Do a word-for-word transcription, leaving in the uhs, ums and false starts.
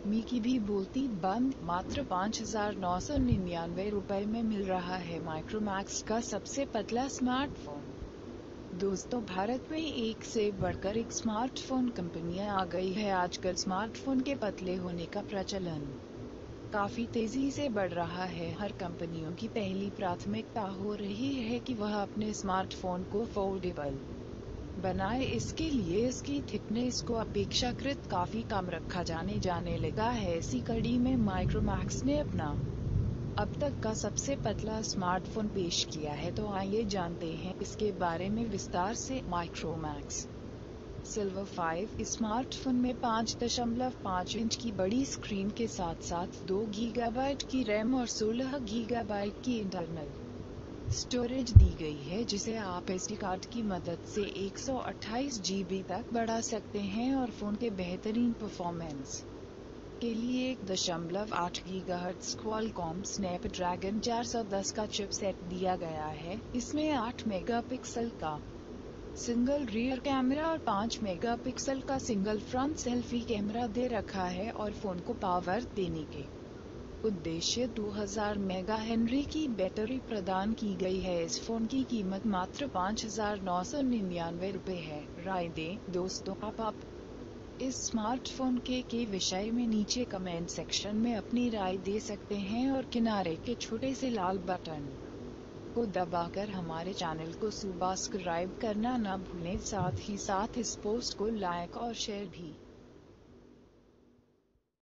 मी की भी बोलती बंद। मात्र पाँच हजार नौ सौ निन्यानवे रुपए में मिल रहा है माइक्रोमैक्स का सबसे पतला स्मार्टफोन। दोस्तों, भारत में एक से बढ़कर एक स्मार्टफोन कंपनियां आ गई है। आजकल स्मार्टफोन के पतले होने का प्रचलन काफी तेजी से बढ़ रहा है। हर कंपनियों की पहली प्राथमिकता हो रही है कि वह अपने स्मार्टफोन को फोल्डेबल बनाए। इसके लिए इसकी थिकनेस को अपेक्षाकृत काफी कम रखा जाने जाने लगा है। इसी कड़ी में माइक्रोमैक्स ने अपना अब तक का सबसे पतला स्मार्टफोन पेश किया है। तो आइए जानते हैं इसके बारे में विस्तार से। माइक्रोमैक्स सिल्वर फाइव स्मार्टफोन में पाँच दशमलव पाँच इंच की बड़ी स्क्रीन के साथ साथ दो गीगाबाइट की रैम और सोलह गीगाबाइट की इंटरनल स्टोरेज दी गई है, जिसे आप एसडी कार्ड की मदद से एक सौ अट्ठाईस जी बी तक बढ़ा सकते हैं। और फोन के बेहतरीन परफॉर्मेंस के लिए एक दशमलव आठ गीगाहर्ट्ज क्वालकॉम स्नैपड्रैगन चार सौ दस का चिपसेट दिया गया है। इसमें आठ मेगापिक्सल का सिंगल रियर कैमरा और पाँच मेगापिक्सल का सिंगल फ्रंट सेल्फी कैमरा दे रखा है और फोन को पावर देने के उद्देश्य दो हज़ार मेगा हेनरी की बैटरी प्रदान की गई है। इस फोन की कीमत मात्र पाँच हजार नौ सौ निन्यानवे रुपए है। राय दें दोस्तों, आप आप इस स्मार्टफोन के के विषय में नीचे कमेंट सेक्शन में अपनी राय दे सकते हैं और किनारे के छोटे से लाल बटन को दबाकर हमारे चैनल को सब्सक्राइब करना न भूलें। साथ ही साथ इस पोस्ट को लाइक और शेयर भी